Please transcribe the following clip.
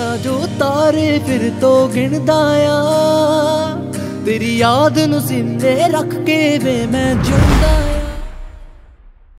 आ जो तारे फिर तो गिनदा आ, तेरी याद नू सीने रख के वे मैं जिंदा आ।